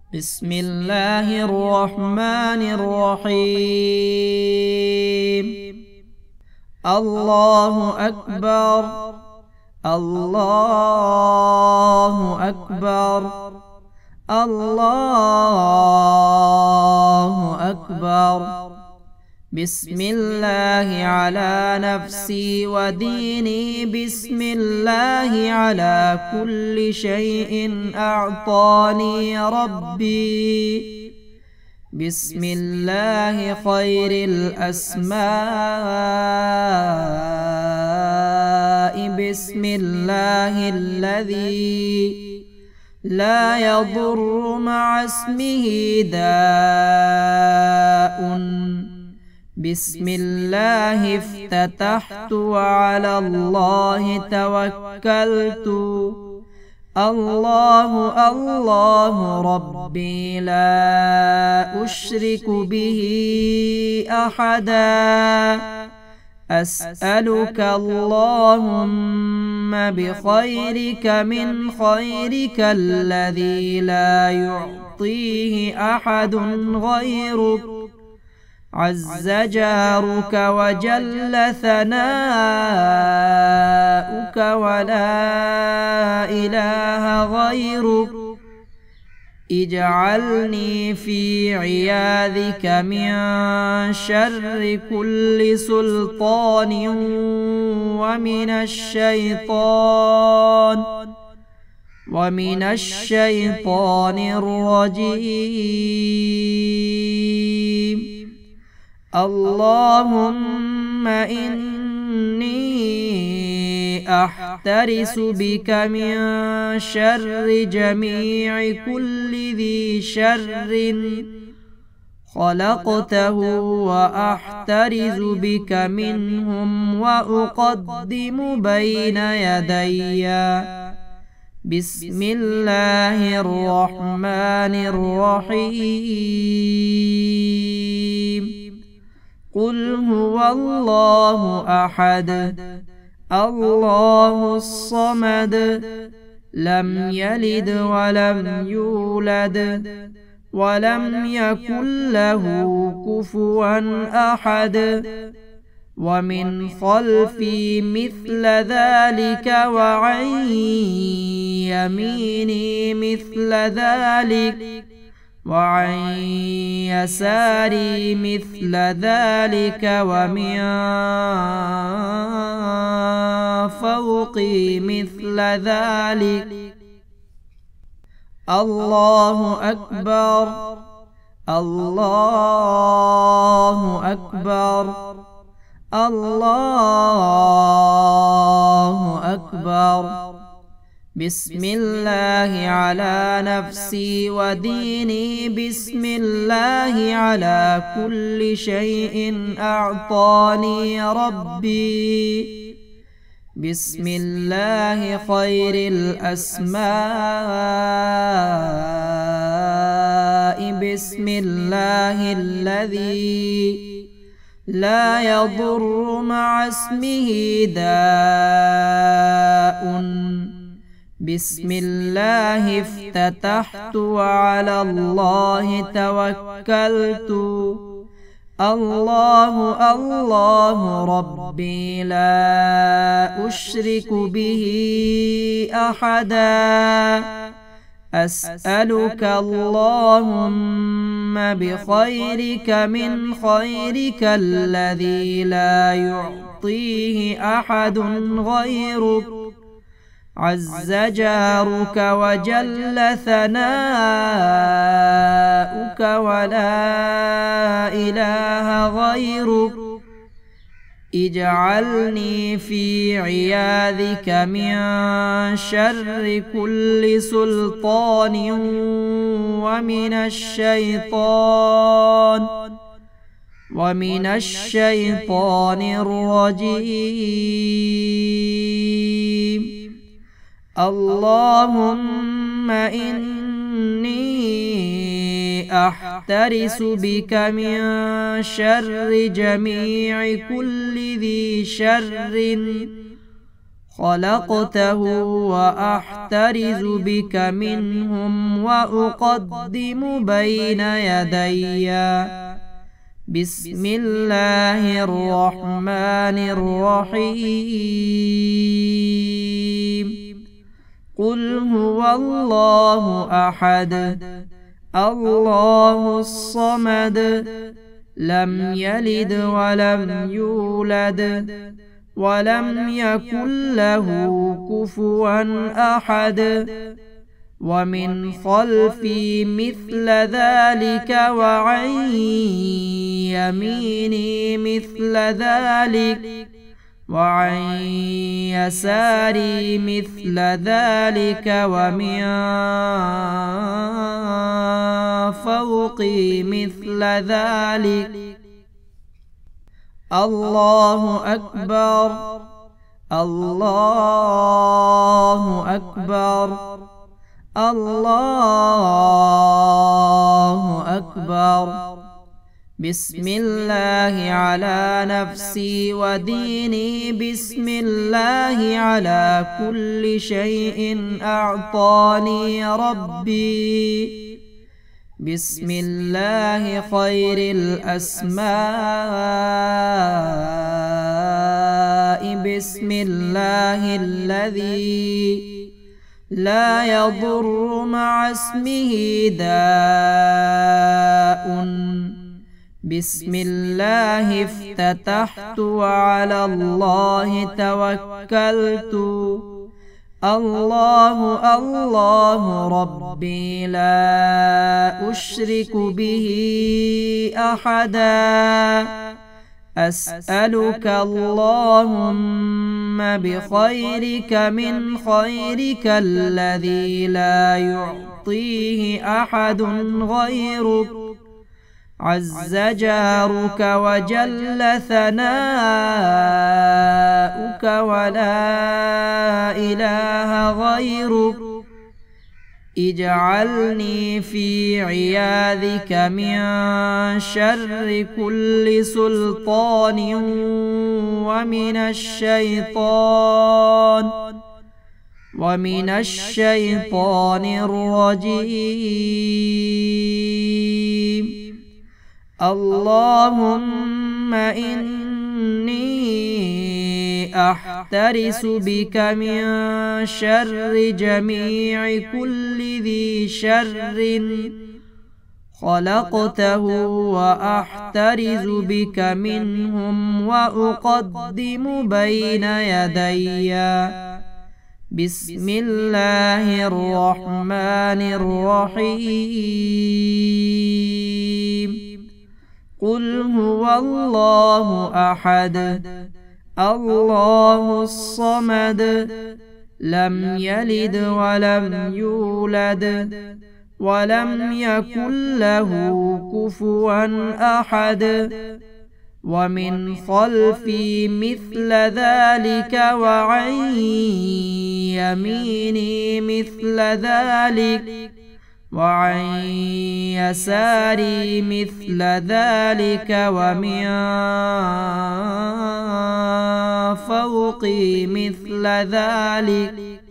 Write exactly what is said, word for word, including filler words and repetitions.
بسم الله الرحمن الرحيم. الله أكبر الله أكبر الله أكبر. بسم الله على نفسي وديني، بسم الله على كل شيء أعطاني ربي، بسم الله خير الأسماء، بسم الله الذي لا يضر مع اسمه داء، بسم الله افتتحت وعلى الله توكلت. الله الله ربي لا أشرك به أحدا. أسألك اللهم بخيرك من خيرك الذي لا يعطيه أحد غيرك، عز جارك وجل ثناؤك ولا إله غيرك. اجعلني في عياذك من شر كل سلطان ومن الشيطان ومن الشيطان الرجيم. اللهم إني أحترس بك من شر جميع كل ذي شر خلقته، وأحترز بك منهم وأقدم بين يدي. بسم الله الرحمن الرحيم. قل هو الله أحد الله الصمد، لم يلد ولم يولد ولم يكن له كفوا أحد. ومن خلفي مثل ذلك وعن يميني مثل ذلك وعن يساري مثل ذلك ومن فوقي مثل ذلك. الله أكبر الله أكبر الله أكبر. بسم الله على نفسي وديني، بسم الله على كل شيء أعطاني ربي، بسم الله خير الأسماء، بسم الله الذي لا يضر مع اسمه داء، بسم الله افتتحت وعلى الله توكلت. الله الله ربي لا أشرك به أحدا. أسألك اللهم بخيرك من خيرك الذي لا يعطيه أحد غيرك، عز جارك وجل ثناؤك ولا إله غيرك. اجعلني في عياذك من شر كل سلطان ومن الشيطان ومن الشيطان الرجيم. اللهم إني أحترس بك من شر جميع كل ذي شر خلقته وأحترز بك منهم وأقدم بين يدي بسم الله الرحمن الرحيم قل هو الله أحد الله الصمد لم يلد ولم يولد ولم يكن له كفوا أحد ومن خلفي مثل ذلك وعن يميني مثل ذلك وعن يساري مثل ذلك ومن فوقي مثل ذلك الله أكبر الله أكبر الله أكبر بسم الله على نفسي وديني بسم الله على كل شيء أعطاني ربي بسم الله خير الأسماء بسم الله الذي لا يضر مع اسمه داء بسم الله افتتحت وعلى الله توكلت الله الله ربي لا أشرك به أحدا أسألك اللهم بخيرك من خيرك الذي لا يعطيه أحد غيرك عز جارك وجل ثناؤك ولا إله غيرك اجعلني في عياذك من شر كل سلطان ومن الشيطان ومن الشيطان الرجيم اللهم إني أحترس بك من شر جميع كل ذي شر خلقته وأحترز بك منهم وأقدم بين يدي بسم الله الرحمن الرحيم قل هو الله أحد الله الصمد لم يلد ولم يولد ولم يكن له كفوا أحد ومن خلفي مثل ذلك وعن يميني مثل ذلك وعن يساري مثل ذلك ومن فوقي مثل ذلك